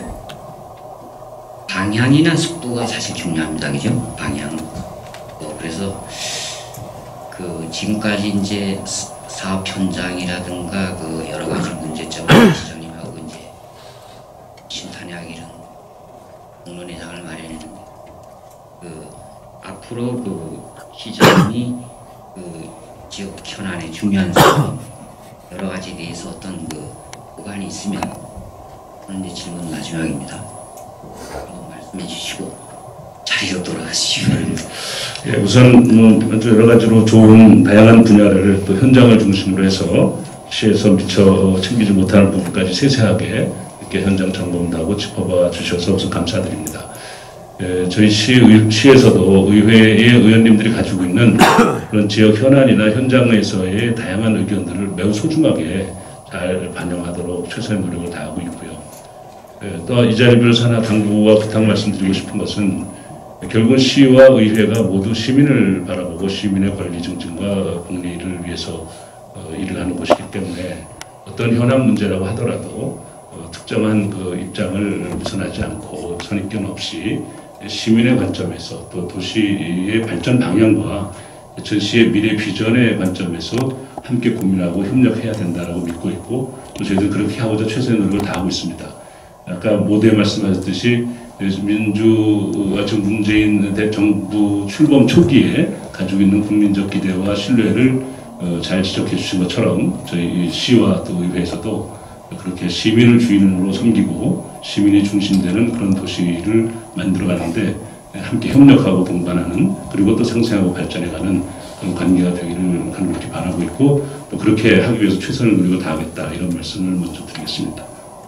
방향이나 속도가 사실 중요합니다. 그죠? 방향. 어, 그래서, 그, 지금까지 이제 사업 현장이라든가 그 여러 가지 문제점을 시장님하고 이제 신탄약이런 공론회장을 마련했는데 그 앞으로 그 시장이 그 지역 현안의 중요한 사업 여러 가지에 대해서 어떤 그 보관이 있으면 그런 이제 질문 마지막입니다. 한번 말씀해 주시고 자리로 돌아가시기 바랍니다. 예, 우선 뭐 여러 가지로 좋은 다양한 분야를 또 현장을 중심으로 해서 시에서 미처 챙기지 못하는 부분까지 세세하게 이렇게 현장 점검도 하고 짚어봐 주셔서 우선 감사드립니다. 예, 저희 시, 시에서도 의회의 의원님들이 가지고 있는 그런 지역 현안이나 현장에서의 다양한 의견들을 매우 소중하게 잘 반영하도록 최선의 노력을 다하고 있고요. 예, 또 이 자리를 빌어서 하나 당부와 부탁 말씀드리고 싶은 것은 결국은 시와 의회가 모두 시민을 바라보고 시민의 권리 증진과 공리를 위해서 어, 일을 하는 것이기 때문에 어떤 현안 문제라고 하더라도 어, 특정한 그 입장을 우선하지 않고 선입견 없이 시민의 관점에서 또 도시의 발전 방향과 전시의 미래 비전의 관점에서 함께 고민하고 협력해야 된다고 믿고 있고 또 저희도 그렇게 하고자 최선의 노력을 다하고 있습니다. 아까 모두에 말씀하셨듯이 민주와 지금 문재인 대정부 출범 초기에 가지고 있는 국민적 기대와 신뢰를 어, 잘 지적해 주신 것처럼 저희 시와 또 의회에서도 그렇게 시민을 주인으로 섬기고 시민이 중심되는 그런 도시를 만들어가는데 함께 협력하고 동반하는 그리고 또 상생하고 발전해가는 그런 관계가 되기를 간곡히 바라고 있고 또 그렇게 하기 위해서 최선을 노력을 다하겠다 이런 말씀을 먼저 드리겠습니다.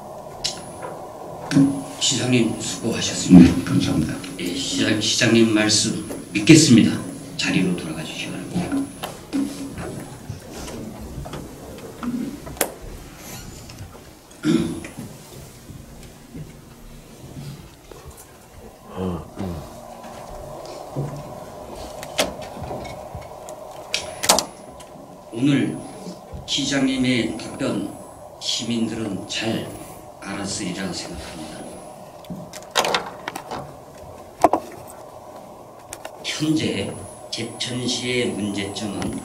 시장님 수고하셨습니다. 네, 감사합니다. 예, 시장, 시장님 말씀 믿겠습니다. 자리로 돌아가 주시기 바랍니다. 오늘 시장님의 답변 시민들은 잘 알았으리라 생각합니다. 현재 제천시의 문제점은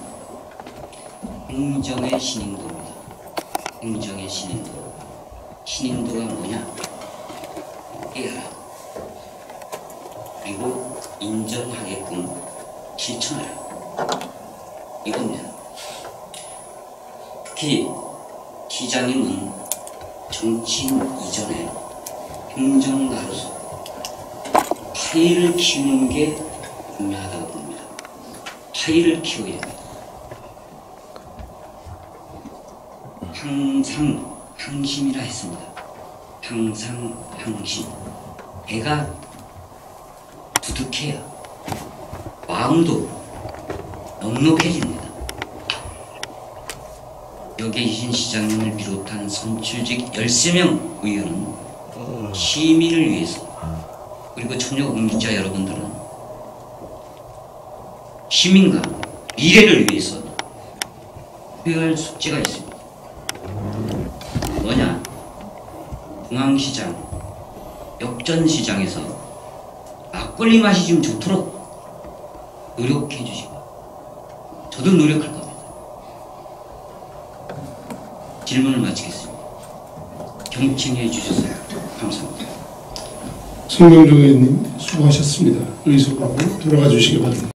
행정의 신인도입니다. 행정의 신인도. 신인도가 뭐냐? 이해하라. 그리고 인정하게끔 실천하라. 이겁니다. 특히 시장님은 정치인 이전에 행정가로서 파일을 키우는 게 중요하다고 봅니다. 파일을 키워야 합니다. 항상 항심이라 했습니다. 항상 항심. 배가 두둑해야 마음도 넉넉해집니다. 여기에 계신 시장님을 비롯한 선출직 열세 명 의원은 시민을 위해서, 그리고 청년 공직자 여러분들은 시민과 미래를 위해서 해야 숙제가 있습니다. 뭐냐? 중앙시장, 역전시장에서 막걸리 맛이 좀 좋도록 노력해 주시고, 저도 노력할 겁니다. 질문을 마치겠습니다. 경청해 주셔서 감사합니다. 송명종 의원님 수고하셨습니다. 의석으로 돌아가 주시기 바랍니다.